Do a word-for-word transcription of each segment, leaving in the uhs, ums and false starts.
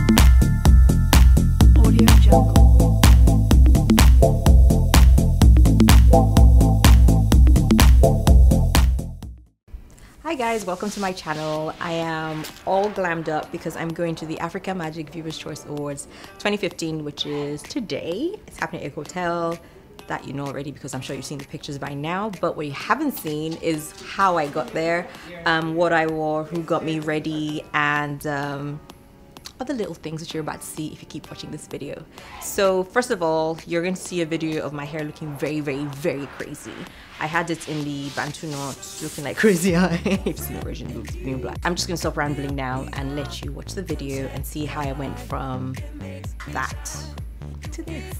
Hi guys, welcome to my channel. I am all glammed up because I'm going to the Africa Magic Viewers Choice Awards twenty fifteen, which is today. It's happening at a hotel that you know already because I'm sure you've seen the pictures by now, but what you haven't seen is how I got there, um, what I wore, who got me ready, and um, other little things that you're about to see if you keep watching this video. So first of all, you're going to see a video of my hair looking very, very, very crazy. I had it in the Bantu knots, looking like crazy eye. You've seen the original being black. I'm just going to stop rambling now and let you watch the video and see how I went from that to this.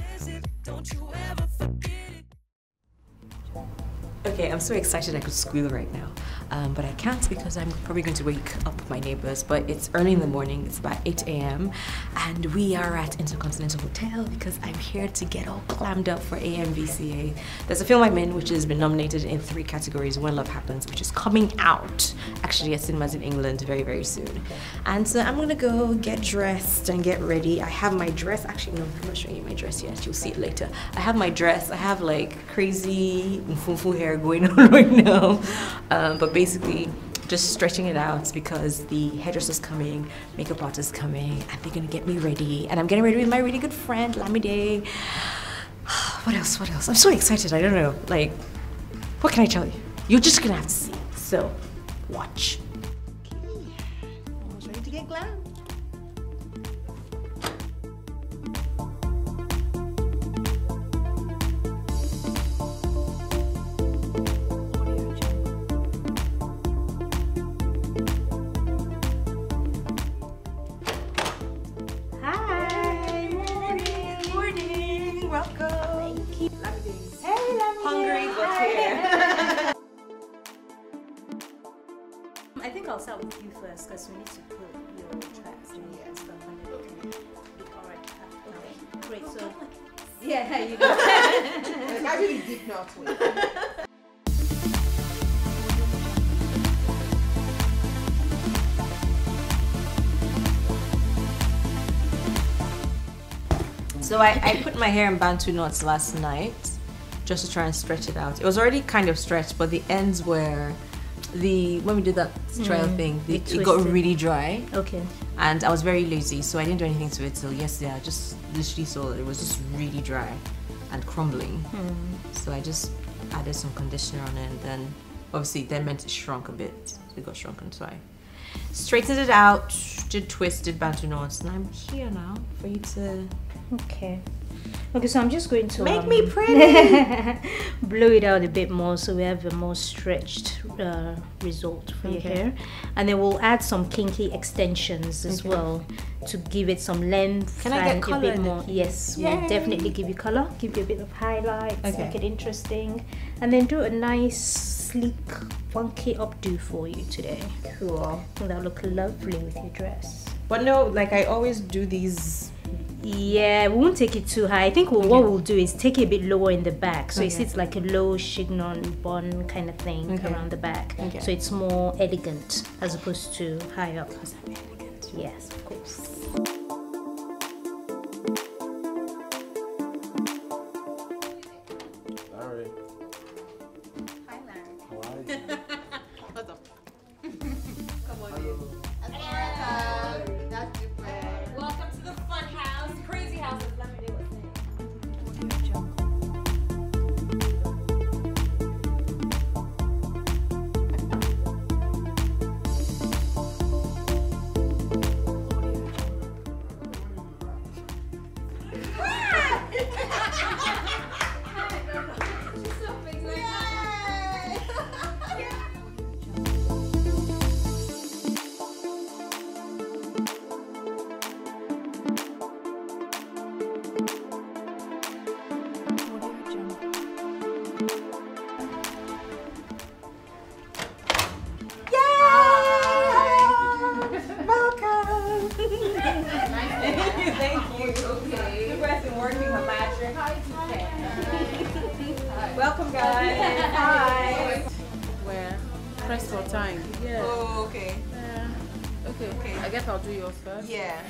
Okay, I'm so excited I could squeal right now, um, but I can't because I'm probably going to wake up my neighbors. But it's early in the morning, it's about eight A M and we are at Intercontinental Hotel because I'm here to get all clammed up for A M V C A. There's a film I'm in which has been nominated in three categories, When Love Happens, which is coming out actually at cinemas in England very, very soon. And so I'm gonna go get dressed and get ready. I have my dress, actually no, I'm not showing you my dress yet, you'll see it later. I have my dress, I have like crazy mfufu hair going on right now, um, but basically just stretching it out because the hairdresser's coming, makeup artist's coming, and they're gonna get me ready, and I'm getting ready with my really good friend Lamide. What else, what else? I'm so excited, I don't know, like, what can I tell you? You're just gonna have to see, so watch. Okay, almost ready to get glam. I think I'll start with you first because we need to put your tracks in here and stuff and then we can be alright. Okay, great. So, yeah, you know. It's actually deep now too. So I, I put my hair in Bantu knots last night just to try and stretch it out. It was already kind of stretched, but the ends were the when we did that trial mm, thing, the, it got really dry. Okay. And I was very lazy, so I didn't do anything to it till yesterday. I just literally saw that it was just really dry and crumbling. Mm. So I just added some conditioner on it, and then obviously that meant it shrunk a bit. It got shrunken, so I straightened it out, did twist, did Bantu knots, and I'm here now for you to. Okay. Okay, so I'm just going to make um, me pretty. blow it out a bit more so we have a more stretched uh, result for okay. your hair, and then we'll add some kinky extensions as okay. well to give it some length. Can I and get color a bit in more? it? Yes, Yay. we'll definitely give you color, give you a bit of highlights, okay. make it interesting, and then do a nice sleek funky updo for you today. Cool. That'll look lovely with your dress. But no, like I always do these. Yeah, we won't take it too high. I think we'll, okay. what we'll do is take it a bit lower in the back, so okay. it sits like a low chignon bun kind of thing okay. around the back. Okay. So it's more elegant as opposed to high up. Because I'm elegant. Yes, of course. Lanre. Hi, Lanre. How are you? What's up? Come on, you. Oreka. That's Dupe. Welcome to the fun house, crazy house. Let me do what's Welcome, guys. Hi. Where? Press for time. Yeah. Oh, okay. Uh, Okay, okay. I guess I'll do yours first. Yeah.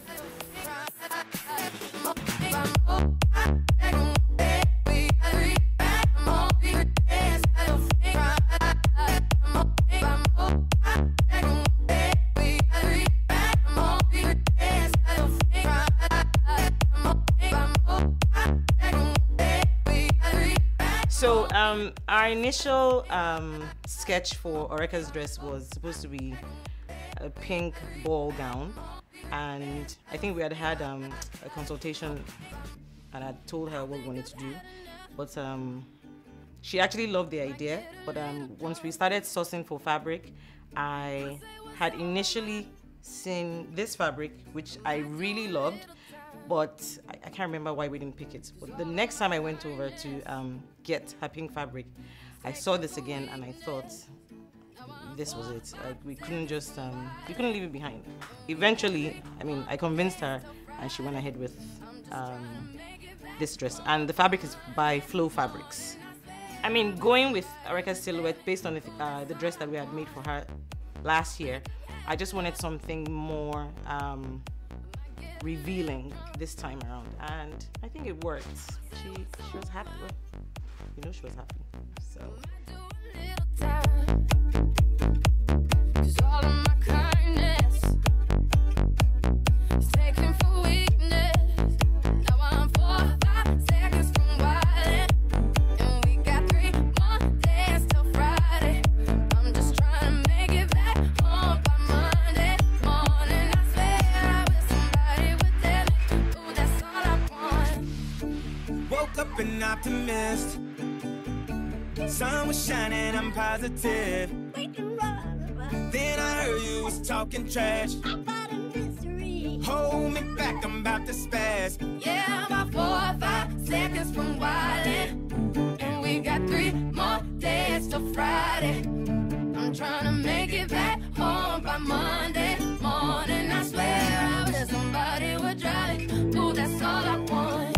So um, our initial um, sketch for Oreka's dress was supposed to be a pink ball gown, and I think we had had um, a consultation and I told her what we wanted to do, but um, she actually loved the idea. But um, once we started sourcing for fabric, I had initially seen this fabric, which I really loved, but I, I can't remember why we didn't pick it. But the next time I went over to um, get her pink fabric, I saw this again and I thought this was it. Like, we couldn't just, um, we couldn't leave it behind. Eventually, I mean, I convinced her and she went ahead with um, this dress. And the fabric is by Flow Fabrics. I mean, going with Oreka's silhouette based on the, uh, the dress that we had made for her last year, I just wanted something more um, revealing this time around, and I think it worked. She she was happy. Well, you know, she was happy. So. An optimist. Sun was shining, I'm positive. Then I heard you was talking trash. Hold me back, I'm about to spaz. Yeah, about four or five seconds from wildin', and we got three more days till Friday. I'm trying to make it back home by Monday morning. I swear I wish somebody would drive it. Ooh, that's all I want.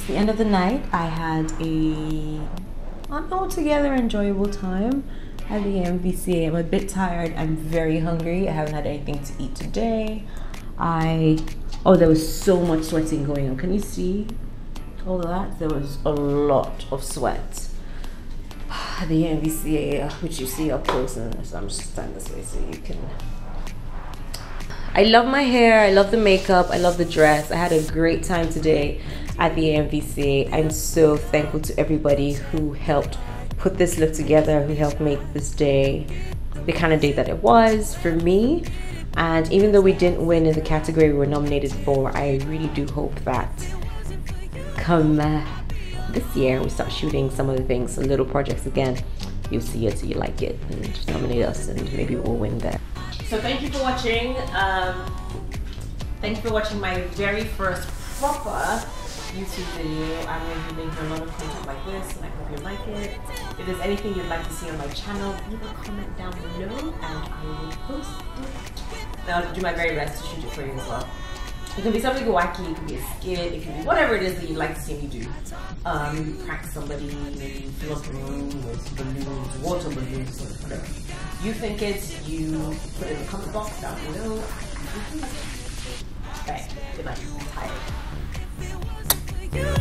it's the end of the night. I had a an altogether enjoyable time at the M V C A. I'm a bit tired. I'm very hungry. I haven't had anything to eat today. I oh, there was so much sweating going on. Can you see all of that? There was a lot of sweat at the M V C A, which you see up close, and so I'm just standing this way so you can. I love my hair, I love the makeup, I love the dress. I had a great time today at the M V C A. I'm so thankful to everybody who helped put this look together, who helped make this day the kind of day that it was for me. And even though we didn't win in the category we were nominated for, I really do hope that come uh, this year we start shooting some of the things, some little projects again. You'll see it, so you like it, and just nominate us, and maybe we'll win there. So thank you for watching. Um, thank you for watching my very first proper YouTube video. I'm going to be making a lot of content like this, and I hope you like it. If there's anything you'd like to see on my channel, leave a comment down below, and I will post it. And I'll do my very best to shoot it for you as well. It can be something wacky, it can be a skit, it can be whatever it is that you'd like to see me do. Um, maybe prank somebody, maybe fill up a room with balloons, water balloons, or whatever. You think it, you put it in the comment box down below. Bye. Good night. I'm tired.